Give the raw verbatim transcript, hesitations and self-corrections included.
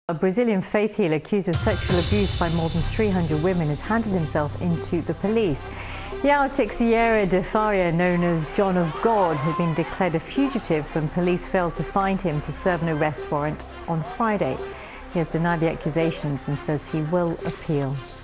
A Brazilian faith healer accused of sexual abuse by more than three hundred women has handed himself into the police. João Teixeira de Faria, known as John of God, had been declared a fugitive when police failed to find him to serve an arrest warrant on Friday. He has denied the accusations and says he will appeal.